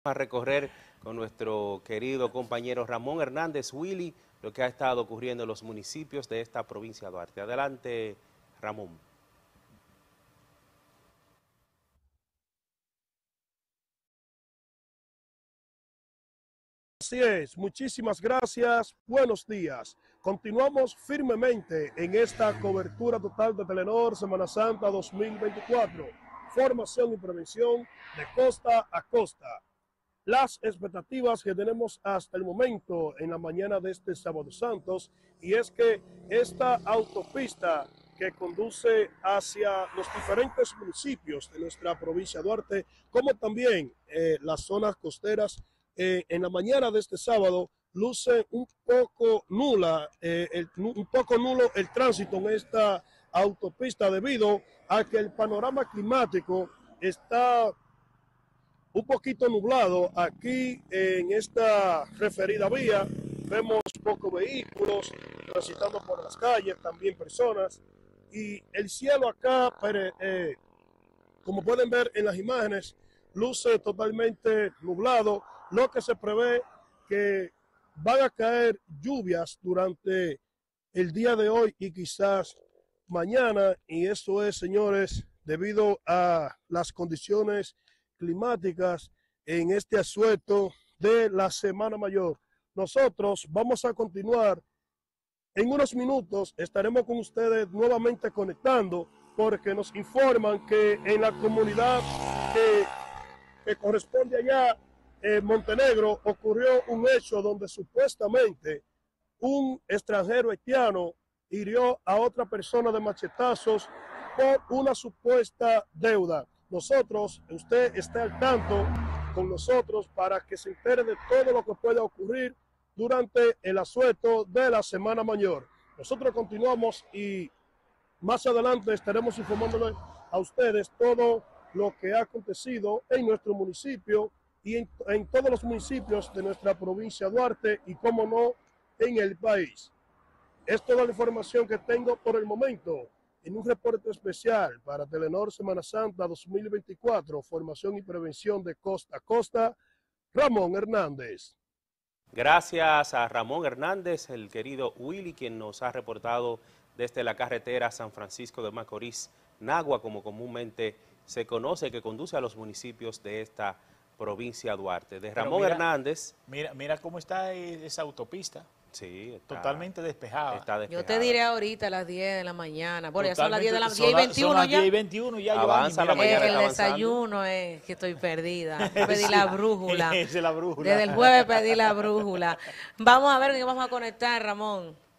A recorrer con nuestro querido compañero Ramón Hernández Willy lo que ha estado ocurriendo en los municipios de esta provincia de Duarte. Adelante, Ramón. Así es, muchísimas gracias, buenos días. Continuamos firmemente en esta cobertura total de Telenor Semana Santa 2024, formación y prevención de costa a costa. Las expectativas que tenemos hasta el momento en la mañana de este Sábado Santos, y es que esta autopista que conduce hacia los diferentes municipios de nuestra provincia de Duarte, como también las zonas costeras, en la mañana de este sábado luce un poco nulo el tránsito en esta autopista debido a que el panorama climático está un poquito nublado. Aquí en esta referida vía vemos pocos vehículos transitando por las calles, también personas, y el cielo acá, como pueden ver en las imágenes, luce totalmente nublado, lo que se prevé que van a caer lluvias durante el día de hoy y quizás mañana, y esto es, señores, debido a las condiciones climáticas en este asueto de la Semana Mayor. Nosotros vamos a continuar. En unos minutos estaremos con ustedes nuevamente conectando porque nos informan que en la comunidad que corresponde allá en Montenegro ocurrió un hecho donde supuestamente un extranjero haitiano hirió a otra persona de machetazos por una supuesta deuda. Nosotros, usted está al tanto con nosotros para que se entere de todo lo que pueda ocurrir durante el asueto de la Semana Mayor. Nosotros continuamos y más adelante estaremos informándole a ustedes todo lo que ha acontecido en nuestro municipio y en todos los municipios de nuestra provincia de Duarte y, como no, en el país. Es toda la información que tengo por el momento en un reporte especial para Telenor Semana Santa 2024, formación y prevención de costa a costa, Ramón Hernández. Gracias a Ramón Hernández, el querido Willy, quien nos ha reportado desde la carretera San Francisco de Macorís, Nagua, como comúnmente se conoce, que conduce a los municipios de esta provincia de Duarte. De Ramón Hernández. Mira cómo está esa autopista. Sí, totalmente despejada. Está despejada. Yo te diré ahorita a las 10 de la mañana. Bueno, ya son las 10 de la 10 y 21 son ya. 10 y 21 ya. Avanza la mañana. El desayuno es que estoy perdida. Pedí la brújula. Esa es la brújula. Desde el jueves pedí la brújula. Vamos a ver en qué vamos a conectar, Ramón.